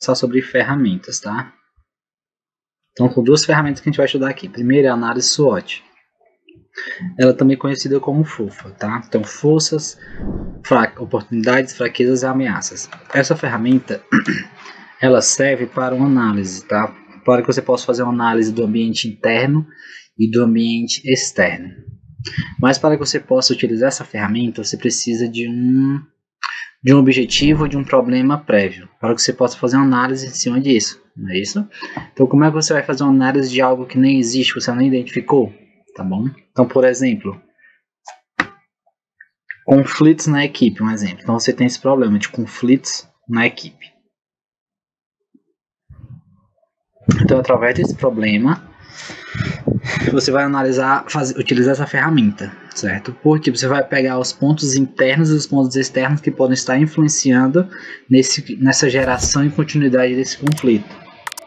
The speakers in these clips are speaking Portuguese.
só sobre ferramentas, tá? Então, são duas ferramentas que a gente vai estudar aqui. Primeiro é a análise SWOT. Ela também é conhecida como FOFA, tá? Então, forças, oportunidades, fraquezas e ameaças. Essa ferramenta, ela serve para uma análise, tá? Para que você possa fazer uma análise do ambiente interno e do ambiente externo. Mas para que você possa utilizar essa ferramenta, você precisa de um objetivo, de um problema prévio, para que você possa fazer uma análise em cima disso, não é isso? Então, como é que você vai fazer uma análise de algo que nem existe, que você não identificou? Tá bom? Então, por exemplo, conflitos na equipe, um exemplo. Então, você tem esse problema de conflitos na equipe. Então, através desse problema, você vai analisar, utilizar essa ferramenta, certo? Porque você vai pegar os pontos internos e os pontos externos que podem estar influenciando nessa geração e continuidade desse conflito.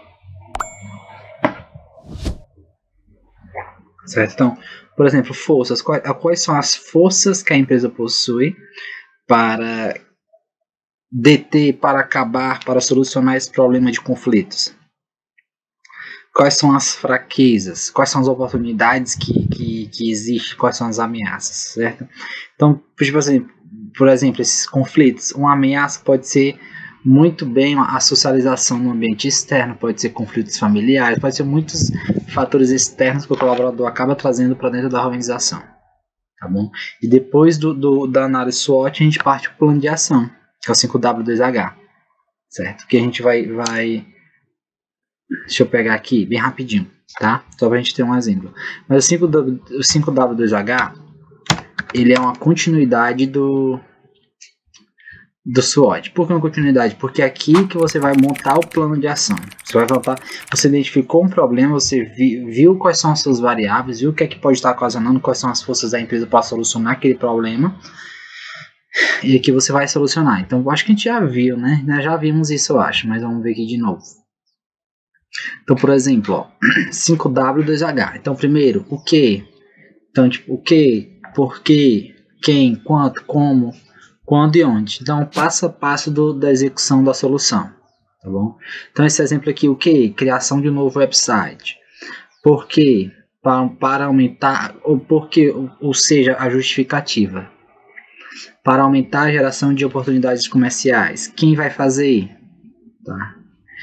Certo? Então, por exemplo, forças. Quais são as forças que a empresa possui para deter, para acabar, para solucionar esse problema de conflitos? Quais são as fraquezas? Quais são as oportunidades que existem? Quais são as ameaças? Certo? Então, tipo assim, por exemplo, esses conflitos. Uma ameaça pode ser muito bem a socialização no ambiente externo, pode ser conflitos familiares, pode ser muitos fatores externos que o colaborador acaba trazendo para dentro da organização, tá bom? E depois da análise SWOT, a gente parte para o plano de ação, que é o 5W2H, certo? Que a gente vai... Deixa eu pegar aqui bem rapidinho, tá? Só para a gente ter um exemplo. Mas o 5W2H, ele é uma continuidade do SWOT. Por que uma continuidade? Porque é aqui que você vai montar o plano de ação. Você identificou um problema, você viu quais são as suas variáveis, viu o que é que pode estar ocasionando, quais são as forças da empresa para solucionar aquele problema, e aqui você vai solucionar. Então, eu acho que a gente já viu, né? Nós já vimos isso, eu acho, mas vamos ver aqui de novo. Então, por exemplo, ó, 5W2H. Então, primeiro, o que? Então, tipo, o que, por quê, quem, quanto, como, quando e onde. Então, passo a passo da execução da solução, tá bom? Então, esse exemplo aqui, o que? Criação de um novo website. Por quê? Para aumentar, ou seja, a justificativa. Para aumentar a geração de oportunidades comerciais. Quem vai fazer? Tá?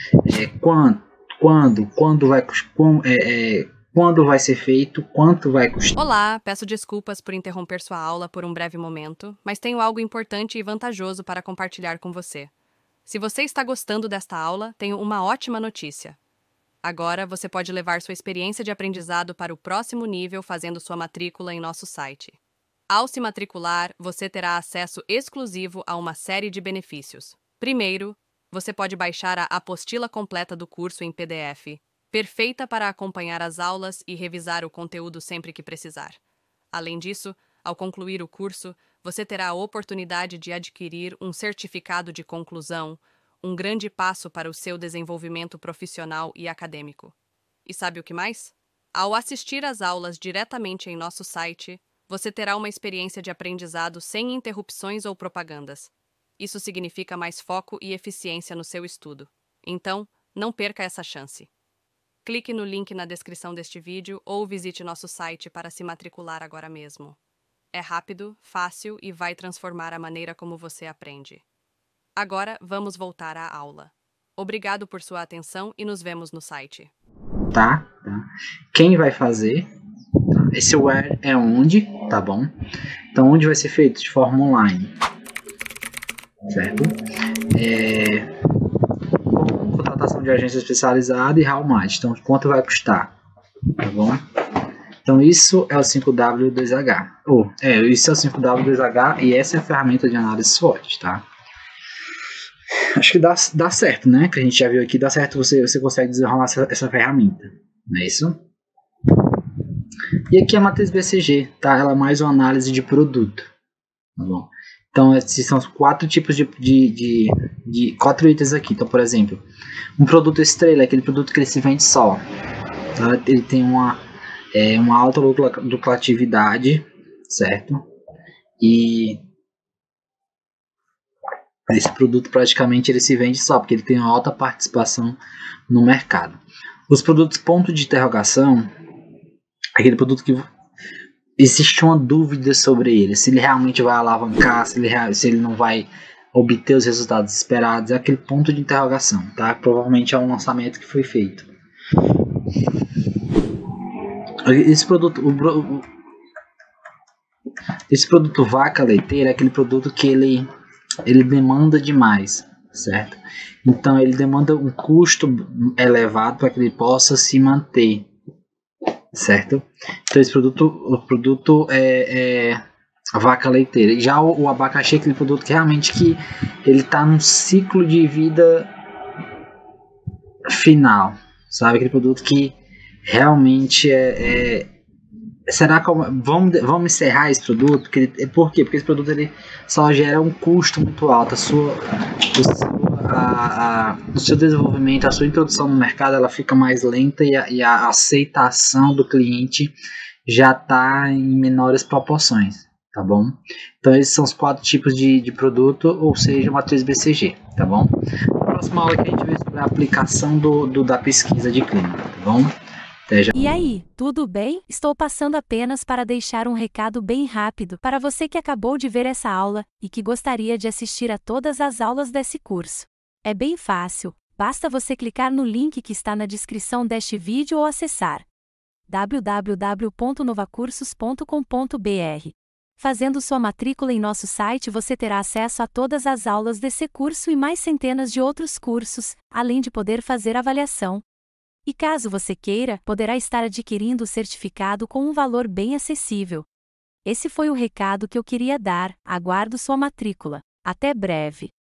Quando vai ser feito, quanto vai custar. Olá, peço desculpas por interromper sua aula por um breve momento, mas tenho algo importante e vantajoso para compartilhar com você. Se você está gostando desta aula, tenho uma ótima notícia. Agora você pode levar sua experiência de aprendizado para o próximo nível fazendo sua matrícula em nosso site. Ao se matricular, você terá acesso exclusivo a uma série de benefícios. Primeiro, você pode baixar a apostila completa do curso em PDF, perfeita para acompanhar as aulas e revisar o conteúdo sempre que precisar. Além disso, ao concluir o curso, você terá a oportunidade de adquirir um certificado de conclusão, um grande passo para o seu desenvolvimento profissional e acadêmico. E sabe o que mais? Ao assistir às aulas diretamente em nosso site, você terá uma experiência de aprendizado sem interrupções ou propagandas. Isso significa mais foco e eficiência no seu estudo. Então, não perca essa chance. Clique no link na descrição deste vídeo ou visite nosso site para se matricular agora mesmo. É rápido, fácil e vai transformar a maneira como você aprende. Agora, vamos voltar à aula. Obrigado por sua atenção e nos vemos no site. Tá? Quem vai fazer? Esse where é onde, tá bom? Então, onde vai ser feito? De forma online. Certo? Contratação de agência especializada e how much. Então, quanto vai custar? Tá bom? Então, isso é o 5W2H. Isso é o 5W2H e essa é a ferramenta de análise SWOT, tá? Acho que dá certo, né? Que a gente já viu aqui, dá certo, você consegue desenrolar essa ferramenta. Não é isso? E aqui a matriz BCG, tá? Ela é mais uma análise de produto. Tá bom? Então, esses são os 4 tipos de 4 itens aqui. Então, por exemplo, um produto estrela é aquele produto que ele se vende só. Tá? Ele tem uma alta lucratividade, certo? E esse produto praticamente ele se vende só, porque ele tem uma alta participação no mercado. Os produtos ponto de interrogação, aquele produto que existe uma dúvida sobre ele, se ele realmente vai alavancar, se ele não vai obter os resultados esperados, é aquele ponto de interrogação, tá? Provavelmente é um lançamento que foi feito. Esse produto vaca leiteira é aquele produto que ele demanda demais, certo? Então ele demanda um custo elevado para que ele possa se manter, certo? Então o produto é a vaca leiteira. Já o abacaxi é aquele produto que realmente ele está num ciclo de vida final, sabe? Aquele produto que realmente será que vamos encerrar esse produto? Por quê? Porque esse produto ele só gera um custo muito alto. O seu desenvolvimento, a sua introdução no mercado, ela fica mais lenta e a aceitação do cliente já está em menores proporções, tá bom? Então esses são os 4 tipos de produto, ou seja, matriz BCG, tá bom? Na próxima aula aqui a gente vê sobre a aplicação da pesquisa de clima, tá bom? E aí, tudo bem? Estou passando apenas para deixar um recado bem rápido para você que acabou de ver essa aula e que gostaria de assistir a todas as aulas desse curso. É bem fácil, basta você clicar no link que está na descrição deste vídeo ou acessar www.novacursos.com.br. Fazendo sua matrícula em nosso site, você terá acesso a todas as aulas desse curso e mais centenas de outros cursos, além de poder fazer avaliação. E caso você queira, poderá estar adquirindo o certificado com um valor bem acessível. Esse foi o recado que eu queria dar, aguardo sua matrícula. Até breve!